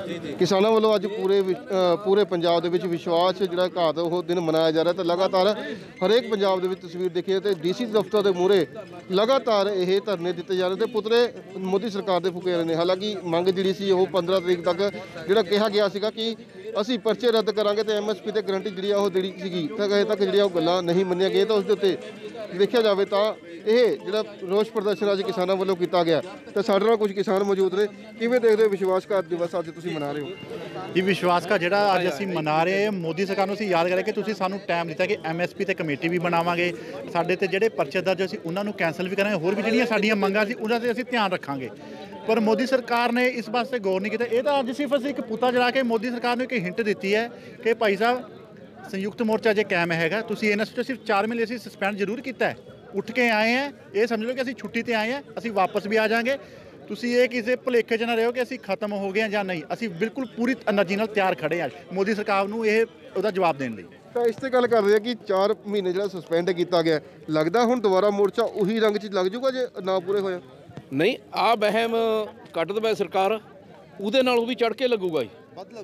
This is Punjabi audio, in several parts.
किसानों वालों अज पूरे पंजाब दे विच विश्वास जिहड़ा घात वो दिन मनाया जा रहा है। तो लगातार हरेक पंजाब दे विच तस्वीर देखिए तो DC दफ्तर के मूहरे लगातार ये धरने दिते जा रहे थे, पुतले मोदी सरकार के फूके रहे हैं। हालांकि मंग जी सी 15 तरीक तक जिहड़ा कहा गया सीगा कि ਅਸੀਂ ਪਰਚੇ ਰੱਦ ਕਰਾਂਗੇ ਤੇ MSP ਤੇ ਗਰੰਟੀ ਜਿਹੜੀ ਆ ਉਹ ਦੇਣੀ ਸੀਗੀ, ਤਾਂ ਅਜੇ ਤੱਕ ਜਿਹੜੀਆਂ ਉਹ ਗੱਲਾਂ ਨਹੀਂ ਮੰਨੀਆਂ ਗਈਆਂ। ਤਾਂ ਉਸ ਦੇ ਉੱਤੇ ਦੇਖਿਆ ਜਾਵੇ ਤਾਂ ਇਹ ਜਿਹੜਾ ਰੋਸ ਪ੍ਰਦਰਸ਼ਨ ਅੱਜ ਕਿਸਾਨਾਂ ਵੱਲੋਂ ਕੀਤਾ ਗਿਆ, ਤਾਂ ਸਾਡੇ ਨਾਲ ਕੁਝ ਕਿਸਾਨ ਮੌਜੂਦ ਨੇ। ਕਿਵੇਂ ਦੇਖਦੇ ਹੋ ਵਿਸ਼ਵਾਸਘਾਤ ਦਿਵਸ ਅੱਜ ਤੁਸੀਂ ਮਨਾ ਰਹੇ ਹੋ? ਇਹ ਵਿਸ਼ਵਾਸਘਾਤ ਜਿਹੜਾ ਅੱਜ ਅਸੀਂ ਮਨਾ ਰਹੇ ਹਾਂ, ਮੋਦੀ ਸਰਕਾਰ ਨੂੰ ਅਸੀਂ ਯਾਦ ਕਰਿਆ ਕਿ ਤੁਸੀਂ ਸਾਨੂੰ ਟਾਈਮ ਦਿੱਤਾ ਕਿ MSP ਤੇ ਕਮੇਟੀ ਵੀ ਬਣਾਵਾਂਗੇ, ਸਾਡੇ ਤੇ ਜਿਹੜੇ ਪਰਚੇ ਦਰਜ ਅਸੀਂ ਉਹਨਾਂ ਨੂੰ ਕੈਂਸਲ ਵੀ ਕਰਾਂਗੇ, ਹੋਰ ਵੀ ਜਿਹੜੀਆਂ ਸਾਡੀਆਂ ਮੰਗਾਂ ਸੀ ਉਹਨਾਂ 'ਤੇ ਅਸੀਂ ਧਿਆਨ ਰੱਖਾਂਗੇ। पर मोदी सरकार ने इस वास्ते गौर नहीं किया। ये तो अज सिर्फ एक पुता जला के मोदी सरकार ने एक हिंट दी है कि भाई साहब संयुक्त मोर्चा जे कायम हैगा, तुसीं इन्हां सिर्फ 4 महीने असीं सस्पेंड जरूर किया है, उठ के आए हैं, ये समझ लो कि असीं छुट्टी ते आए हैं, असीं वापस भी आ जाएंगे। तुसीं ये किसी भुलेखे च ना रहो कि असीं खत्म हो गए हैं या नहीं, असीं बिल्कुल पूरी एनर्जी नाल तैयार खड़े हैं मोदी सरकार नूं ये उहदा जवाब देण लई। ਤਾਂ ਇਸ ਤੇ ਗੱਲ ਕਰ ਰਹੇ ਆ ਕਿ 4 ਮਹੀਨੇ ਜਿਹੜਾ ਸਸਪੈਂਡ ਕੀਤਾ ਗਿਆ, ਲੱਗਦਾ ਹੁਣ ਦੁਬਾਰਾ ਮੋਰਚਾ ਉਹੀ ਰੰਗ 'ਚ ਲੱਗ ਜਾਊਗਾ ਜੇ ਨਾ ਪੂਰੇ ਹੋਇਆ? नहीं आ बहम ਕੱਢ ਦਵੇ सरकार, ਉਹਦੇ ਨਾਲੋਂ ਵੀ ਚੜ ਕੇ ਲੱਗੂਗਾ ਜੀ,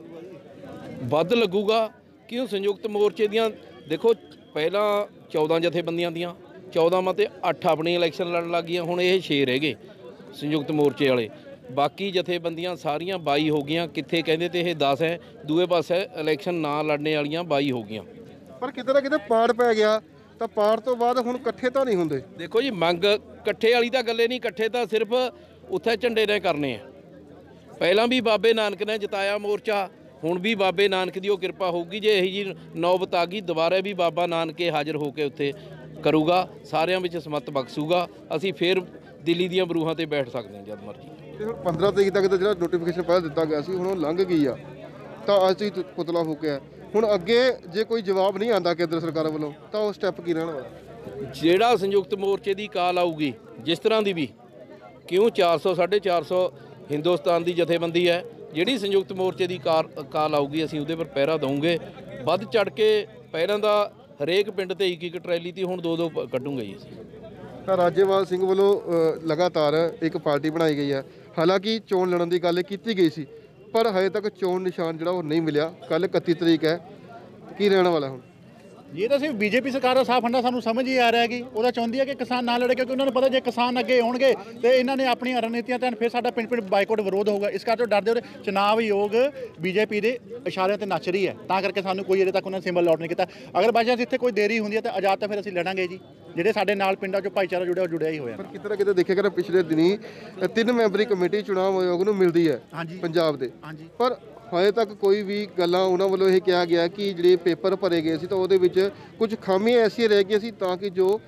ਵੱਧ ਲੱਗੂਗਾ। ਕਿਉਂ ਸੰਯੁਕਤ ਮੋਰਚੇ ਦੀਆਂ ਦੇਖੋ ਪਹਿਲਾਂ 14 ਜਥੇਬੰਦੀਆਂ ਦੀਆਂ 14 ਮਾ ਤੇ 8 ਆਪਣੀ ਇਲੈਕਸ਼ਨ ਲੜਨ ਲੱਗ ਗਈਆਂ, ਹੁਣ ਇਹ 6 ਰਹਿ ਗਏ ਸੰਯੁਕਤ ਮੋਰਚੇ ਵਾਲੇ। ਬਾਕੀ ਜਥੇਬੰਦੀਆਂ ਸਾਰੀਆਂ 22 ਹੋ ਗਈਆਂ, ਕਿੱਥੇ ਕਹਿੰਦੇ ਤੇ ਇਹ 10 ਹੈ, ਦੂਏ ਪਾਸੇ ਇਲੈਕਸ਼ਨ ਨਾ ਲੜਨੇ ਵਾਲੀਆਂ 22 ਹੋ ਗਈਆਂ। ਪਰ ਕਿਤੇ ਨਾ ਕਿਤੇ ਪਾੜ ਪੈ ਗਿਆ, ਤਾਂ ਪਾੜ ਤੋਂ ਬਾਅਦ ਹੁਣ ਇਕੱਠੇ ਤਾਂ ਨਹੀਂ ਹੁੰਦੇ। ਦੇਖੋ ਜੀ ਮੰਗ ਇਕੱਠੇ ਵਾਲੀ ਤਾਂ ਗੱਲੇ ਨਹੀਂ, ਇਕੱਠੇ ਤਾਂ ਸਿਰਫ ਉੱਥੇ ਝੰਡੇ ਨੇ ਕਰਨੇ ਆ। ਪਹਿਲਾਂ ਵੀ ਬਾਬੇ ਨਾਨਕ ਨੇ ਜਿਤਾਇਆ ਮੋਰਚਾ, ਹੁਣ ਵੀ ਬਾਬੇ ਨਾਨਕ ਦੀ ਉਹ ਕਿਰਪਾ ਹੋਊਗੀ। ਜੇ ਇਹੀ ਜੀ ਨੌਬਤ ਆ ਗਈ ਦੁਬਾਰਾ ਵੀ ਬਾਬਾ ਨਾਨਕੇ ਹਾਜ਼ਰ ਹੋ ਕੇ ਉੱਥੇ ਕਰੂਗਾ, ਸਾਰਿਆਂ ਵਿੱਚ ਸਮੱਤ ਬਖਸ਼ੂਗਾ, ਅਸੀਂ ਫਿਰ ਦਿੱਲੀ ਦੀਆਂ ਬਰੂਹਾਂ ਤੇ ਬੈਠ ਸਕਦੇ ਹਾਂ ਜਦ ਮਰਜ਼ੀ। ਤੇ ਹੁਣ 15 ਤਰੀਕ ਤੱਕ ਦਾ ਜਿਹੜਾ ਨੋਟੀਫਿਕੇਸ਼ਨ ਪਹਿਲਾਂ ਦਿੱਤਾ ਗਿਆ ਸੀ, ਹੁਣ ਉਹ ਲੰਘ ਗਈ ਆ, ਤਾਂ ਅੱਜ ਹੀ ਪੁਤਲਾ ਫੂਕਿਆ। ਹੁਣ ਅੱਗੇ ਜੇ ਕੋਈ ਜਵਾਬ ਨਹੀਂ ਆਉਂਦਾ ਕੇਂਦਰ ਸਰਕਾਰ ਵੱਲੋਂ, ਤਾਂ ਉਹ ਸਟੈਪ ਕੀ ਰਹਿਣ ਵਾਲਾ? ਜਿਹੜਾ ਸੰਯੁਕਤ ਮੋਰਚੇ ਦੀ ਕਾਲ ਆਊਗੀ ਜਿਸ ਤਰ੍ਹਾਂ ਦੀ ਵੀ, ਕਿਉਂ 400 450 ਹਿੰਦੁਸਤਾਨ ਦੀ ਜਥੇਬੰਦੀ ਹੈ, ਜਿਹੜੀ ਸੰਯੁਕਤ ਮੋਰਚੇ ਦੀ ਕਾਲ ਆਊਗੀ ਅਸੀਂ ਉਹਦੇ ਪਰ ਪਹਿਰਾ ਦਊਂਗੇ। ਵੱਧ ਚੜ ਕੇ ਪਹਿਲਾਂ ਦਾ ਹਰੇਕ ਪਿੰਡ ਤੇ ਇੱਕ ਟਰੈਲੀ ਤੀ, ਹੁਣ 2 ਕੱਢੂਗੇ ਜੀ ਅਸੀਂ। ਤਾਂ ਰਾਜੇਵਾਲ ਸਿੰਘ ਵੱਲੋਂ ਲਗਾਤਾਰ ਇੱਕ ਪਾਰਟੀ ਬਣਾਈ ਗਈ ਹੈ। ਹਾਲਾਂਕਿ ਚੋਣ ਲੜਨ ਦੀ ਗੱਲ ਕੀਤੀ ਗਈ ਸੀ, ਪਰ ਹਜੇ ਤੱਕ ਚੋਣ ਨਿਸ਼ਾਨ ਜਿਹੜਾ ਉਹ ਨਹੀਂ ਮਿਲਿਆ। ਕੱਲ 31 ਤਰੀਕ ਹੈ, ਕੀ ਰਹਿਣ ਵਾਲਾ ਹੁਣ? ये तो सिर्फ बीजेपी सरकार का साफ फंडा सानू समझ ही आ रहा है कि वो चाहती है कि किसान ना लड़े, क्योंकि उन्होंने पता जो किसान अगे होंगे तो इन्होंने अपनी रणनीतियां तैन फिर साडा पिंड पिंड बाइकआउट विरोध होगा। इस करके डरदे हो चुनाव योग बीजेपी के इशारे से नच रही है, तां करके सानू कोई अजे तक उन्होंने सिंबल लॉट नहीं किया। अगर बाई चांस इत्थे कोई देरी होंदी है तो आजाद तो फिर असीं लड़ांगे जी, ਜਿਹੜੇ ਸਾਡੇ ਨਾਲ ਪਿੰਡਾਂ 'ਚੋਂ ਭਾਈਚਾਰਾ ਜੁੜਿਆ ਹੀ ਹੋਇਆ। ਪਰ ਕਿਤੇ ਨਾ ਕਿਤੇ ਦੇਖਿਆ ਗਿਆ ਪਿਛਲੇ ਦਿਨੀ 3 ਮੈਂਬਰੀ ਕਮੇਟੀ ਚੁਣਾਵ ਆਯੋਗ ਨੂੰ ਮਿਲਦੀ ਹੈ ਪੰਜਾਬ ਦੇ, ਪਰ ਹਜੇ ਤੱਕ ਕੋਈ ਵੀ ਗੱਲਾਂ ਉਹਨਾਂ ਵੱਲੋਂ ਇਹ ਕਿਹਾ ਗਿਆ ਕਿ ਜਿਹੜੇ ਪੇਪਰ ਭਰੇ ਗਏ ਸੀ ਤਾਂ ਉਹਦੇ ਵਿੱਚ ਕੁਝ ਖਾਮੀਆਂ ਐਸੀਆਂ ਰਹਿ ਗਈਆਂ ਸੀ ਤਾਂ ਕਿ ਜੋ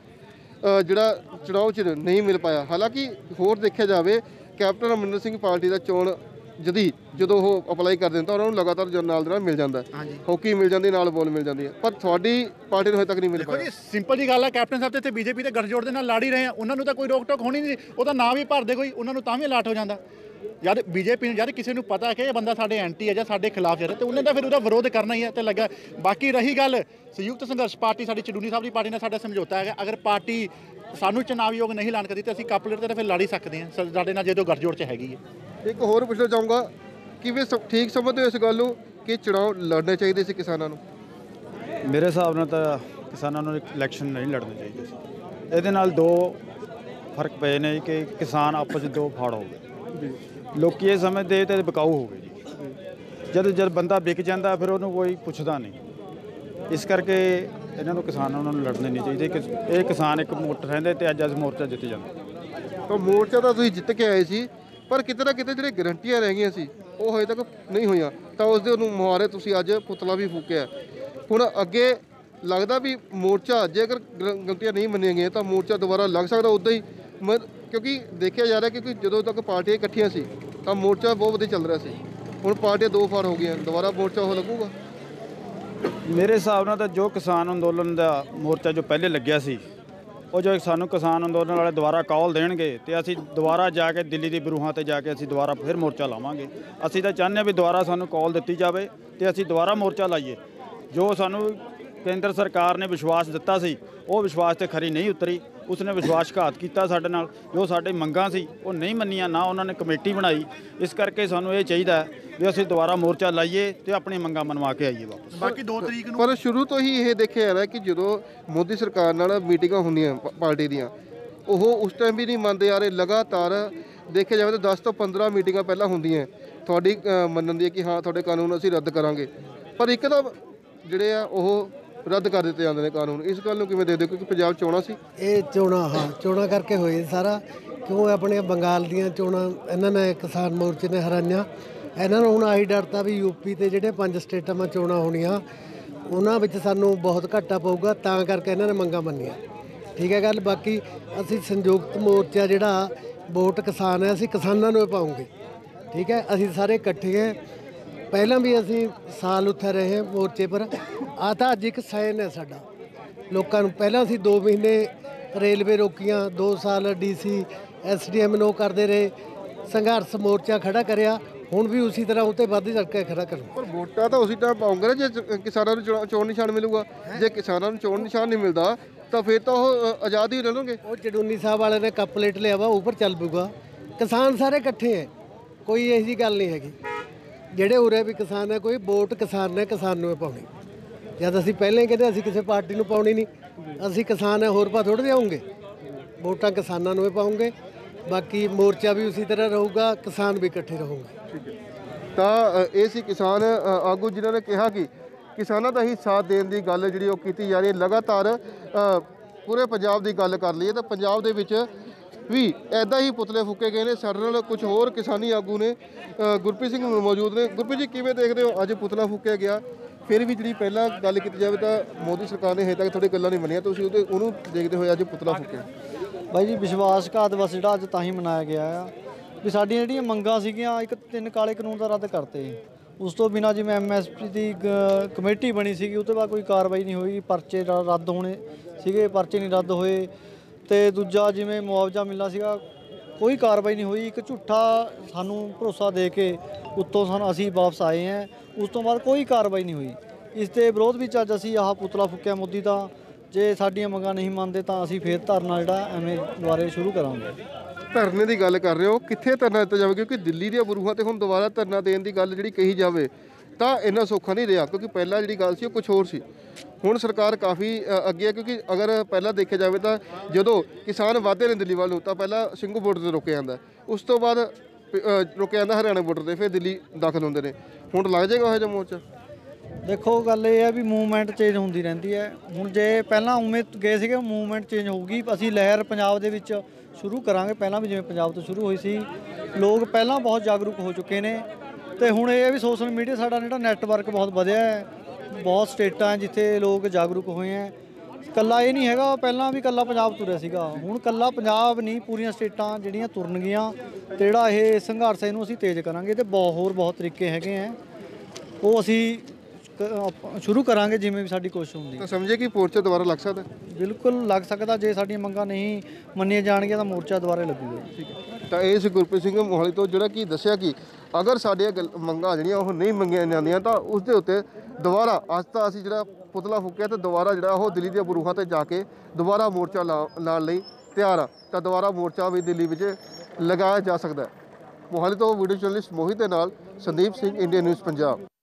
ਜਿਹੜਾ ਚੁਣਾਵ 'ਚ ਨਹੀਂ ਮਿਲ ਪਾਇਆ। ਹਾਲਾਂਕਿ ਹੋਰ ਦੇਖਿਆ ਜਾਵੇ ਕੈਪਟਨ ਅਮਰਿੰਦਰ ਸਿੰਘ ਪਾਰਟੀ ਦਾ ਚੋਣ ਜਦੋਂ ਉਹ ਅਪਲਾਈ ਕਰ ਦਿੰਦਾ ਉਹਨਾਂ ਨੂੰ ਲਗਾਤਾਰ ਨਾਲ ਦੇ ਨਾਲ ਮਿਲ ਜਾਂਦਾ, ਹੌਕੀ ਮਿਲ ਜਾਂਦੀ, ਨਾਲ ਬੋਲ ਮਿਲ ਜਾਂਦੀ ਹੈ, ਪਰ ਤੁਹਾਡੀ ਪਾਰਟੀ ਨੂੰ ਹਜੇ ਤੱਕ ਨਹੀਂ ਮਿਲ ਪਾਇਆ। ਸਿੰਪਲ ਜੀ ਗੱਲ ਹੈ, ਕੈਪਟਨ ਸਾਹਿਬ ਤੇ ਇੱਥੇ BJP ਦੇ ਗੱਠਜੋੜ ਦੇ ਨਾਲ ਲੜ ਹੀ ਰਹੇ ਆ, ਉਹਨਾਂ ਨੂੰ ਤਾਂ ਕੋਈ ਰੋਕ ਟੋਕ ਹੋਣੀ ਨਹੀਂ, ਉਹ ਤਾਂ ਨਾਂ ਵੀ ਭਰਦੇ ਕੋਈ, ਉਹਨਾਂ ਨੂੰ ਤਾਂ ਵੀ ਅਲਾਟ ਹੋ ਜਾਂਦਾ। ਜਦ BJP ਨੂੰ ਜਦ ਕਿਸੇ ਨੂੰ ਪਤਾ ਕਿ ਇਹ ਬੰਦਾ ਸਾਡੇ ਐਂਟੀ ਹੈ ਜਾਂ ਸਾਡੇ ਖਿਲਾਫ ਹੈ, ਤੇ ਉਹਨੇ ਤਾਂ ਫਿਰ ਉਹਦਾ ਵਿਰੋਧ ਕਰਨਾ ਹੀ ਹੈ ਤੇ ਲੱਗਾ। ਬਾਕੀ ਰਹੀ ਗੱਲ ਸੰਯੁਕਤ ਸੰਘਰਸ਼ ਪਾਰਟੀ ਸਾਡੀ ਚਡੂਨੀ ਸਾਹਿਬ ਦੀ ਪਾਰਟੀ ਨਾਲ ਸਾਡਾ ਸਮਝੌਤਾ ਹੈਗਾ, ਅਗਰ ਪਾਰਟੀ ਸਾਨੂੰ ਚੁਣਾਵ ਯੋਗ ਨਹੀਂ ਐਲਾਨ ਕਰਦੀ ਤਾਂ ਅਸੀਂ ਕਾਪੂਲੇਟ ਤੇ ਫਿਰ ਲੜ ਹੀ ਸਕਦੇ ਹਾਂ, ਸਾਡੇ ਨਾਲ ਜਦੋਂ ਗੱਠਜੋੜ 'ਚ ਹੈਗੀ ਹੈ। ਇੱਕ ਹੋਰ ਪੁੱਛਣਾ ਚਾਹੂੰਗਾ, ਕਿਵੇਂ ਠੀਕ ਸਮਝਦੇ ਹੋ ਇਸ ਗੱਲ ਨੂੰ ਕਿ ਚੁਣਾਵ ਲੜਨੇ ਚਾਹੀਦੇ ਸੀ ਕਿਸਾਨਾਂ ਨੂੰ? ਮੇਰੇ ਹਿਸਾਬ ਨਾਲ ਤਾਂ ਕਿਸਾਨਾਂ ਨੂੰ ਇਲੈਕਸ਼ਨ ਨਹੀਂ ਲੜਨੇ ਚਾਹੀਦੇ ਸੀ। ਇਹਦੇ ਨਾਲ 2 ਫਰਕ ਪਏ ਨੇ ਕਿ ਕਿਸਾਨ ਆਪਸ 'ਚ 2 ਫਾੜ ਹੋ ਗਏ, ਲੋਕੀ ਇਹ ਸਮਝਦੇ ਤੇ ਵਿਕਾਊ ਹੋ ਗਏ ਜੀ। ਜਦ ਬੰਦਾ ਵਿਕ ਜਾਂਦਾ ਫਿਰ ਉਹਨੂੰ ਕੋਈ ਪੁੱਛਦਾ ਨਹੀਂ, ਇਸ ਕਰਕੇ ਇਹਨਾਂ ਨੂੰ ਕਿਸਾਨਾਂ ਨੂੰ ਲੜਨੇ ਨਹੀਂ ਚਾਹੀਦੇ ਕਿ ਇਹ ਕਿਸਾਨ ਇੱਕ ਮੋਰਚਾ ਰਹਿੰਦੇ ਤੇ ਅੱਜ ਮੋਰਚਾ ਜਿੱਤ ਜਾਂਦਾ। ਤਾਂ ਮੋਰਚਾ ਤਾਂ ਤੁਸੀਂ ਜਿੱਤ ਕੇ ਆਏ ਸੀ, ਪਰ ਕਿਤੇ ਨਾ ਕਿਤੇ ਜਿਹੜੇ ਗਰੰਟੀਆਂ ਰਹਿ ਗਈਆਂ ਸੀ ਉਹ ਹਜੇ ਤੱਕ ਨਹੀਂ ਹੋਈਆਂ, ਤਾਂ ਉਸ ਦੇ ਨੂੰ ਮੁਹਾਰੇ ਤੁਸੀਂ ਅੱਜ ਪੁਤਲਾ ਵੀ ਫੂਕਿਆ। ਹੁਣ ਅੱਗੇ ਲੱਗਦਾ ਵੀ ਮੋਰਚਾ ਜੇਕਰ ਗਲਤੀਆਂ ਨਹੀਂ ਮੰਨੀਆਂ ਗਈਆਂ ਤਾਂ ਮੋਰਚਾ ਦੁਬਾਰਾ ਲੱਗ ਸਕਦਾ ਉੱਦਾਂ ਹੀ, ਕਿਉਂਕਿ ਦੇਖਿਆ ਜਾ ਰਿਹਾ ਕਿ ਜਦੋਂ ਤੱਕ ਪਾਰਟੀਆਂ ਇਕੱਠੀਆਂ ਸੀ ਤਾਂ ਮੋਰਚਾ ਬਹੁਤ ਵਧੀਆ ਚੱਲ ਰਿਹਾ ਸੀ, ਹੁਣ ਪਾਰਟੀਆਂ 2 ਫਾੜ ਹੋ ਗਈਆਂ, ਦੁਬਾਰਾ ਮੋਰਚਾ ਉਹ ਲੱਗੂਗਾ? ਮੇਰੇ ਹਿਸਾਬ ਨਾਲ ਤਾਂ ਜੋ ਕਿਸਾਨ ਅੰਦੋਲਨ ਦਾ ਮੋਰਚਾ ਜੋ ਪਹਿਲੇ ਲੱਗਿਆ ਸੀ, ਉਹ ਜੋ ਸਾਨੂੰ ਕਿਸਾਨ ਅੰਦੋਲਨ ਵਾਲੇ ਦੁਬਾਰਾ ਕਾਲ ਦੇਣਗੇ ਤੇ ਅਸੀਂ ਦੁਬਾਰਾ ਜਾ ਕੇ ਦਿੱਲੀ ਦੀ ਬਰੂਹਾਂ ਤੇ ਜਾ ਕੇ ਅਸੀਂ ਦੁਬਾਰਾ ਫਿਰ ਮੋਰਚਾ ਲਾਵਾਂਗੇ। ਅਸੀਂ ਤਾਂ ਚਾਹੁੰਦੇ ਹਾਂ ਵੀ ਦੁਬਾਰਾ ਸਾਨੂੰ ਕਾਲ ਦਿੱਤੀ ਜਾਵੇ ਤੇ ਅਸੀਂ ਦੁਬਾਰਾ ਮੋਰਚਾ ਲਾਈਏ। ਜੋ ਸਾਨੂੰ ਕੇਂਦਰ ਸਰਕਾਰ ਨੇ ਵਿਸ਼ਵਾਸ ਦਿੱਤਾ ਸੀ ਉਹ ਵਿਸ਼ਵਾਸ ਤੇ ਖਰੀ ਨਹੀਂ ਉਤਰੀ। ਉਸਨੇ ਵਿਸ਼ਵਾਸਘਾਤ ਕੀਤਾ ਸਾਡੇ ਨਾਲ। ਜੋ ਸਾਡੇ ਮੰਗਾਂ ਸੀ ਉਹ ਨਹੀਂ ਮੰਨੀਆਂ, ਨਾ ਉਹਨਾਂ ਨੇ ਕਮੇਟੀ ਬਣਾਈ। ਇਸ ਕਰਕੇ ਸਾਨੂੰ ਇਹ ਚਾਹੀਦਾ ਵੀ ਅਸੀਂ ਦੁਬਾਰਾ ਮੋਰਚਾ ਲਾਈਏ ਤੇ ਆਪਣੀ ਮੰਗਾਂ ਮਨਵਾ ਕੇ ਆਈਏ ਵਾਪਸ। ਬਾਕੀ 2 ਤਰੀਕ ਨੂੰ ਪਰ ਸ਼ੁਰੂ ਤੋਂ ਹੀ ਇਹ ਦੇਖਿਆ ਜਾ ਰਿਹਾ ਕਿ ਜਦੋਂ ਮੋਦੀ ਸਰਕਾਰ ਨਾਲ ਮੀਟਿੰਗਾਂ ਹੁੰਦੀਆਂ ਪਾਰਟੀ ਦੀਆਂ, ਉਹ ਉਸ ਟਾਈਮ ਵੀ ਨਹੀਂ ਮੰਨਦੇ ਆ ਰਹੇ। ਲਗਾਤਾਰ ਦੇਖਿਆ ਜਾਵੇ ਤਾਂ 10 ਤੋਂ 15 ਮੀਟਿੰਗਾਂ ਪਹਿਲਾਂ ਹੁੰਦੀਆਂ ਤੁਹਾਡੀ ਮੰਨਣ ਦੀ ਕਿ ਹਾਂ ਤੁਹਾਡੇ ਕਾਨੂੰਨ ਅਸੀਂ ਰੱਦ ਕਰਾਂਗੇ, ਪਰ ਇੱਕਦਮ ਜਿਹੜੇ ਆ ਉਹ ਰੱਦ ਕਰ ਦਿੱਤੇ ਜਾਂਦੇ ਨੇ ਕਾਨੂੰਨ। ਇਸ ਗੱਲ ਨੂੰ ਕਿਵੇਂ ਦੇਖਦੇ ਹੋ? ਕਿਉਂਕਿ ਪੰਜਾਬ ਚੋਣਾਂ ਸੀ, ਇਹ ਚੋਣਾਂ ਕਰਕੇ ਹੋਏ ਸਾਰਾ। ਕਿਉਂ ਆਪਣੇ ਬੰਗਾਲ ਦੀਆਂ ਚੋਣਾਂ ਇਹਨਾਂ ਨੇ ਕਿਸਾਨ ਮੋਰਚੇ ਨੇ ਹਰਾਈਆਂ। ਇਹਨਾਂ ਨੂੰ ਹੁਣ ਆਹੀ ਡਰ ਤਾ ਵੀ ਯੂਪੀ ਤੇ ਜਿਹੜੇ 5 ਸਟੇਟਾਂ ਵਿੱਚ ਚੋਣਾਂ ਹੋਣੀਆਂ ਉਹਨਾਂ ਵਿੱਚ ਸਾਨੂੰ ਬਹੁਤ ਘਾਟਾ ਪਊਗਾ, ਤਾਂ ਕਰਕੇ ਇਹਨਾਂ ਨੇ ਮੰਗਾਂ ਮੰਨੀਆਂ। ਠੀਕ ਹੈ ਗੱਲ। ਬਾਕੀ ਅਸੀਂ ਸੰਯੁਕਤ ਮੋਰਚਾ ਜਿਹੜਾ ਵੋਟ ਕਿਸਾਨ ਹੈ, ਅਸੀਂ ਕਿਸਾਨਾਂ ਨੂੰ ਪਾਉਂਗੇ। ਠੀਕ ਹੈ, ਅਸੀਂ ਸਾਰੇ ਇਕੱਠੇ ਹੈ। ਪਹਿਲਾਂ ਵੀ ਅਸੀਂ ਸਾਲ ਉੱਥੇ ਰਹੇ ਮੋਰਚੇ ਪਰ। ਆ ਤਾਂ ਅੱਜ ਇੱਕ ਸਾਈਨ ਹੈ ਸਾਡਾ ਲੋਕਾਂ ਨੂੰ। ਪਹਿਲਾਂ ਅਸੀਂ 2 ਮਹੀਨੇ ਰੇਲਵੇ ਰੋਕੀਆਂ, 2 ਸਾਲ DC SDM ਨੂੰ ਕਰਦੇ ਰਹੇ, ਸੰਘਰਸ਼ ਮੋਰਚਾ ਖੜਾ ਕਰਿਆ। ਹੁਣ ਵੀ ਉਸੇ ਤਰ੍ਹਾਂ ਉੱਤੇ ਵੱਧ ਚੜ੍ਹ ਕੇ ਖੜਾ ਕਰੋ। ਪਰ ਵੋਟਾਂ ਤਾਂ ਉਸੇ ਟਾਈਮ ਪਾਉਂਗੇ ਨਾ ਜੇ ਕਿਸਾਨਾਂ ਨੂੰ ਚੋਣ ਨਿਸ਼ਾਨ ਮਿਲੂਗਾ। ਜੇ ਕਿਸਾਨਾਂ ਨੂੰ ਚੋਣ ਨਿਸ਼ਾਨ ਨਹੀਂ ਮਿਲਦਾ ਤਾਂ ਫਿਰ ਤਾਂ ਉਹ ਆਜ਼ਾਦ ਹੀ ਰਹਿਣਗੇ। ਉਹ ਚੜੂਨੀ ਸਾਹਿਬ ਵਾਲੇ ਨੇ ਕੱਪ ਪਲੇਟ ਲਿਆ ਵਾ, ਉੱਪਰ ਚੱਲ ਪਊਗਾ। ਕਿਸਾਨ ਸਾਰੇ ਇਕੱਠੇ ਹੈ, ਕੋਈ ਇਹੋ ਜਿਹੀ ਗੱਲ ਨਹੀਂ ਹੈਗੀ। ਜਿਹੜੇ ਉਰੇ ਵੀ ਕਿਸਾਨ ਹੈ, ਕੋਈ ਵੋਟ ਕਿਸਾਨ ਨੇ ਕਿਸਾਨ ਨੂੰ ਪਾਉਣੀ। ਜਦ ਅਸੀਂ ਪਹਿਲਾਂ ਹੀ ਕਹਿੰਦੇ ਅਸੀਂ ਕਿਸੇ ਪਾਰਟੀ ਨੂੰ ਪਾਉਣੀ ਨਹੀਂ, ਅਸੀਂ ਕਿਸਾਨ ਹੈ, ਹੋਰ ਪਾ ਥੋੜ੍ਹੇ ਦੇਵਾਂਗੇ। ਵੋਟਾਂ ਕਿਸਾਨਾਂ ਨੂੰ ਪਾਉਂਗੇ। ਬਾਕੀ ਮੋਰਚਾ ਵੀ ਉਸੇ ਤਰ੍ਹਾਂ ਰਹੂਗਾ, ਕਿਸਾਨ ਵੀ ਇਕੱਠੇ ਰਹੂਗੇ। ਤਾਂ ਇਹ ਸੀ ਕਿਸਾਨ ਆਗੂ ਜਿਨ੍ਹਾਂ ਨੇ ਕਿਹਾ ਕਿ ਕਿਸਾਨਾਂ ਦਾ ਹੀ ਸਾਥ ਦੇਣ ਦੀ ਗੱਲ ਜਿਹੜੀ ਉਹ ਕੀਤੀ ਜਾ ਰਹੀ ਹੈ। ਲਗਾਤਾਰ ਪੂਰੇ ਪੰਜਾਬ ਦੀ ਗੱਲ ਕਰ ਲਈਏ ਤਾਂ ਪੰਜਾਬ ਦੇ ਵਿੱਚ ਵੀ ਐਦਾਂ ਹੀ ਪੁਤਲੇ ਫੂਕੇ ਗਏ ਨੇ। ਸਾਡੇ ਨਾਲ ਕੁਝ ਹੋਰ ਕਿਸਾਨੀ ਆਗੂ ਨੇ, ਗੁਰਪ੍ਰੀਤ ਸਿੰਘ ਮੌਜੂਦ ਨੇ। ਗੁਰਪ੍ਰੀਤ ਜੀ, ਕਿਵੇਂ ਦੇਖਦੇ ਹੋ ਅੱਜ ਪੁਤਲਾ ਫੂਕਿਆ ਗਿਆ? ਫਿਰ ਵੀ ਜਿਹੜੀ ਪਹਿਲਾਂ ਗੱਲ ਕੀਤੀ ਜਾਵੇ ਤਾਂ ਮੋਦੀ ਸਰਕਾਰ ਨੇ ਹਜੇ ਤੱਕ ਤੁਹਾਡੀ ਗੱਲਾਂ ਨਹੀਂ ਮੰਨੀਆਂ, ਤੁਸੀਂ ਉਹਨੂੰ ਦੇਖਦੇ ਹੋਏ ਅੱਜ ਪੁਤਲਾ ਫੂਕਿਆ। ਬਾਈ ਜੀ, ਵਿਸ਼ਵਾਸਘਾਤ ਬਸ ਜਿਹੜਾ ਅੱਜ ਤਾਂ ਹੀ ਮਨਾਇਆ ਗਿਆ ਆ ਵੀ ਸਾਡੀਆਂ ਜਿਹੜੀਆਂ ਮੰਗਾਂ ਸੀਗੀਆਂ, 3 ਕਾਲੇ ਕਾਨੂੰਨ ਦਾ ਰੱਦ ਕਰਤੇ। ਉਸ ਤੋਂ ਬਿਨਾਂ ਜਿਵੇਂ MSP ਦੀ ਕਮੇਟੀ ਬਣੀ ਸੀਗੀ, ਉਹ ਤੋਂ ਬਾਅਦ ਕੋਈ ਕਾਰਵਾਈ ਨਹੀਂ ਹੋਈ। ਪਰਚੇ ਰੱਦ ਹੋਣੇ ਸੀਗੇ, ਪਰਚੇ ਨਹੀਂ ਰੱਦ ਹੋਏ। ਤੇ ਦੂਜਾ ਜਿਵੇਂ ਮੁਆਵਜ਼ਾ ਮਿਲਣਾ ਸੀਗਾ, ਕੋਈ ਕਾਰਵਾਈ ਨਹੀਂ ਹੋਈ। ਇੱਕ ਝੂਠਾ ਸਾਨੂੰ ਭਰੋਸਾ ਦੇ ਕੇ ਉੱਤੋਂ ਅਸੀਂ ਵਾਪਸ ਆਏ ਹਾਂ। ਉਸ ਤੋਂ ਬਾਅਦ ਕੋਈ ਕਾਰਵਾਈ ਨਹੀਂ ਹੋਈ। ਇਸ ਦੇ ਵਿਰੋਧ ਵਿੱਚ ਅੱਜ ਅਸੀਂ ਆਹ ਪੁਤਲਾ ਫੂਕਿਆ ਮੋਦੀ ਦਾ। ਜੇ ਸਾਡੀਆਂ ਮੰਗਾਂ ਨਹੀਂ ਮੰਨਦੇ ਤਾਂ ਅਸੀਂ ਫੇਰ ਧਰਨਾ ਜਿਹੜਾ ਐਵੇਂ ਦੁਬਾਰੇ ਸ਼ੁਰੂ ਕਰਾਂਗੇ। ਧਰਨੇ ਦੀ ਗੱਲ ਕਰ ਰਹੇ ਹੋ, ਕਿੱਥੇ ਧਰਨਾ ਦਿੱਤਾ ਜਾਵੇ? ਕਿਉਂਕਿ ਦਿੱਲੀ ਦੀਆਂ ਬਰੂਹਾਂ ਤੇ ਹੁਣ ਦੁਬਾਰਾ ਧਰਨਾ ਦੇਣ ਦੀ ਗੱਲ ਜਿਹੜੀ ਕਹੀ ਜਾਵੇ ਤਾਂ ਇੰਨਾ ਸੌਖਾ ਨਹੀਂ ਰਿਹਾ, ਕਿਉਂਕਿ ਪਹਿਲਾਂ ਜਿਹੜੀ ਗੱਲ ਸੀ ਉਹ ਕੁਝ ਹੋਰ ਸੀ। ਹੁਣ ਸਰਕਾਰ ਕਾਫੀ ਅੱਗੇ ਹੈ, ਕਿਉਂਕਿ ਅਗਰ ਪਹਿਲਾਂ ਦੇਖਿਆ ਜਾਵੇ ਤਾਂ ਜਦੋਂ ਕਿਸਾਨ ਵੱਧਦੇ ਨੇ ਦਿੱਲੀ ਵੱਲ ਨੂੰ ਤਾਂ ਪਹਿਲਾਂ ਸਿੰਘੂ ਬਾਰਡਰ ਤੇ ਰੋਕਿਆ ਜਾਂਦਾ, ਉਸ ਤੋਂ ਬਾਅਦ ਰੋਕਿਆ ਜਾਂਦਾ ਹਰਿਆਣਾ ਬਾਰਡਰ ਤੇ, ਫਿਰ ਦਿੱਲੀ ਦਾਖਲ ਹੁੰਦੇ ਨੇ। ਹੁਣ ਲੱਗ ਜਾਏਗਾ ਉਹ ਜਿਹਾ ਮੋਰਚਾ? ਦੇਖੋ ਗੱਲ ਇਹ ਹੈ ਵੀ ਮੂਵਮੈਂਟ ਚੇਂਜ ਹੁੰਦੀ ਰਹਿੰਦੀ ਹੈ। ਹੁਣ ਜੇ ਪਹਿਲਾਂ ਉਵੇਂ ਗਏ ਸੀਗੇ, ਮੂਵਮੈਂਟ ਚੇਂਜ ਹੋਊਗੀ। ਅਸੀਂ ਲਹਿਰ ਪੰਜਾਬ ਦੇ ਵਿੱਚ ਸ਼ੁਰੂ ਕਰਾਂਗੇ। ਪਹਿਲਾਂ ਵੀ ਜਿਵੇਂ ਪੰਜਾਬ ਤੋਂ ਸ਼ੁਰੂ ਹੋਈ ਸੀ, ਲੋਕ ਪਹਿਲਾਂ ਬਹੁਤ ਜਾਗਰੂਕ ਹੋ ਚੁੱਕੇ ਨੇ। ਤੇ ਹੁਣ ਇਹ ਹੈ ਵੀ ਸੋਸ਼ਲ ਮੀਡੀਆ ਸਾਡਾ ਜਿਹੜਾ ਨੈਟਵਰਕ ਬਹੁਤ ਵਧਿਆ ਹੈ। ਬਹੁਤ ਸਟੇਟਾਂ ਜਿੱਥੇ ਲੋਕ ਜਾਗਰੂਕ ਹੋਏ ਹੈ। ਕੱਲਾ ਇਹ ਨਹੀਂ ਹੈਗਾ, ਪਹਿਲਾਂ ਵੀ ਕੱਲਾ ਪੰਜਾਬ ਤੁਰਿਆ ਸੀਗਾ। ਹੁਣ ਕੱਲਾ ਪੰਜਾਬ ਨਹੀਂ, ਪੂਰੀਆਂ ਸਟੇਟਾਂ ਜਿਹੜੀਆਂ ਤੁਰਨਗੀਆਂ। ਤੇ ਜਿਹੜਾ ਇਹ ਸੰਘਰਸ਼ ਇਹਨੂੰ ਅਸੀਂ ਤੇਜ਼ ਕਰਾਂਗੇ। ਤੇ ਹੋਰ ਤਰੀਕੇ ਹੈਗੇ ਹੈ, ਉਹ ਅਸੀਂ ਸ਼ੁਰੂ ਕਰਾਂਗੇ ਜਿਵੇਂ ਵੀ ਸਾਡੀ ਕੋਸ਼ਿਸ਼ ਹੁੰਦੀ। ਤਾਂ ਸਮਝੇ ਕਿ ਮੋਰਚਾ ਦੁਬਾਰਾ ਲੱਗ ਸਕਦਾ? ਬਿਲਕੁਲ ਲੱਗ ਸਕਦਾ। ਜੇ ਸਾਡੀਆਂ ਮੰਗਾਂ ਨਹੀਂ ਮੰਨੀਆਂ ਜਾਣਗੀਆਂ ਤਾਂ ਮੋਰਚਾ ਦੁਬਾਰਾ ਲੱਗੂਗਾ। ਠੀਕ ਹੈ। ਤਾਂ ਇਹ ਸੀ ਗੁਰਪ੍ਰੀਤ ਸਿੰਘ ਮੋਹਾਲੀ ਤੋਂ, ਜਿਹੜਾ ਕਿ ਦੱਸਿਆ ਕਿ ਅਗਰ ਸਾਡੀਆਂ ਮੰਗਾਂ ਜਿਹੜੀਆਂ ਉਹ ਨਹੀਂ ਮੰਗੀਆਂ ਜਾਂਦੀਆਂ ਤਾਂ ਉਸ ਦੇ ਉੱਤੇ ਦੁਬਾਰਾ ਅੱਜ ਤਾਂ ਅਸੀਂ ਜਿਹੜਾ ਪੁਤਲਾ ਫੂਕਿਆ ਤੇ ਦੁਬਾਰਾ ਜਿਹੜਾ ਉਹ ਦਿੱਲੀ ਦੀਆਂ ਬਰੂਹਾਂ ਤੇ ਜਾ ਕੇ ਦੁਬਾਰਾ ਮੋਰਚਾ ਲਾਉਣ ਲਈ ਤਿਆਰ ਆ। ਤਾਂ ਦੁਬਾਰਾ ਮੋਰਚਾ ਵੀ ਦਿੱਲੀ ਵਿੱਚ ਲਗਾਇਆ ਜਾ ਸਕਦਾ ਹੈ। ਮੋਹਾਲੀ ਤੋਂ ਵੀਡੀਓ ਜਰਨਲਿਸਟ ਮੋਹਿਤ ਦੇ ਨਾਲ ਸੰਦੀਪ ਸਿੰਘ, ਇੰਡੀਆ ਨਿਊਜ਼ ਪੰਜਾਬ।